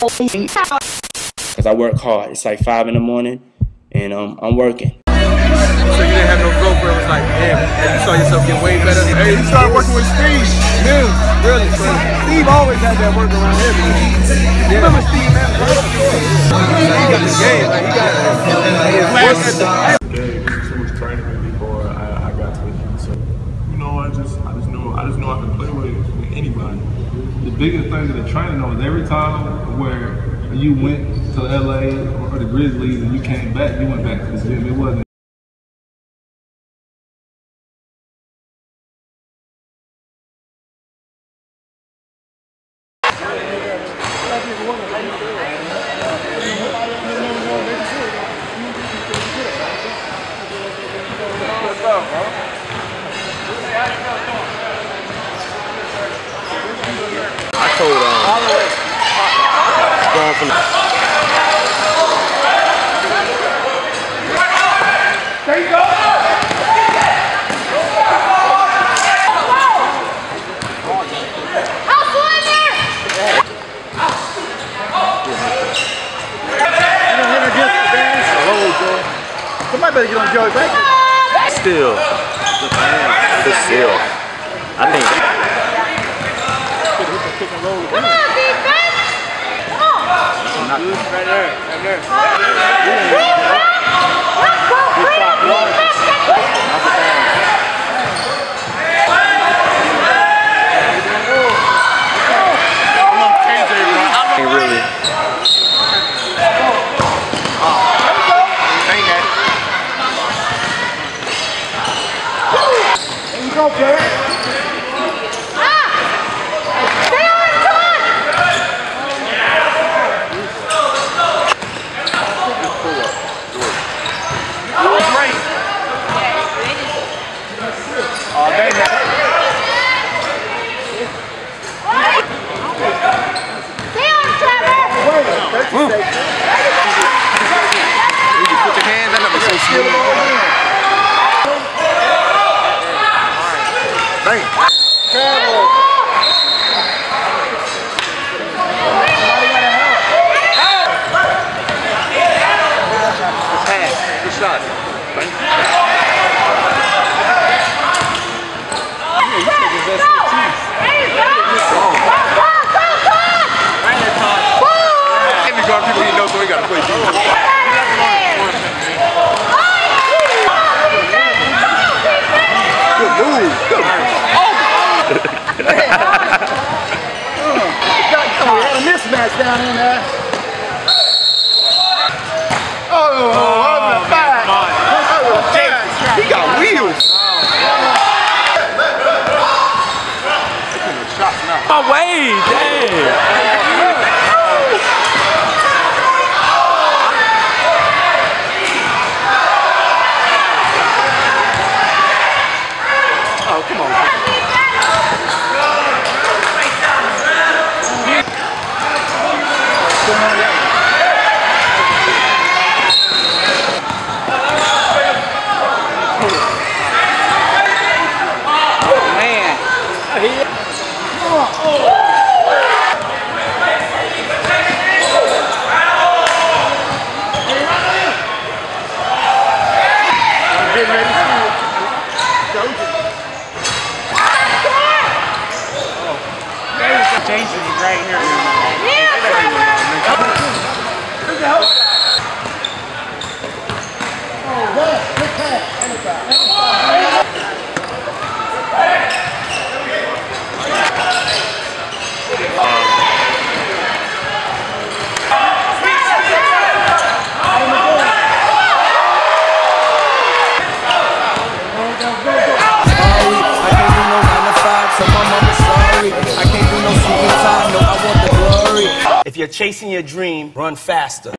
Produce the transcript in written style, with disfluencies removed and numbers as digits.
Because I work hard. It's like 5 in the morning, and I'm working. So you didn't have no growth where it was like, damn, you saw yourself get way better? Hey, you started working with Steve Mims, really. So Steve always had that work around here. You remember Steve Mims? He got the game, like he got it. Gabe, too much training before I got to it. So, you know, I just knew I could play with anybody. The biggest thing in the training though is every time where you went to LA or the Grizzlies and you came back, you went back to the gym. It wasn't. I told going from There you go! Somebody better get on Joey Baker. still. I think. Come on, defense! Come on! Right there, right there. Let's go, Ain't really. There you go, Blair. Stay on time! Great. Oh, dang that. Stay on, Trevor! You just put your hands on it, it's so smooth. Bang. Travel. Somebody gotta help. Good pass. Good shot. Bang. You take his expertise. In the guard, people, you know, so we gotta play defense. Good move. Good move. We had a mismatch down in there. Oh, back. He got wheels. My way, damn. Oh, come on. Changing right here. If you're chasing your dream, run faster.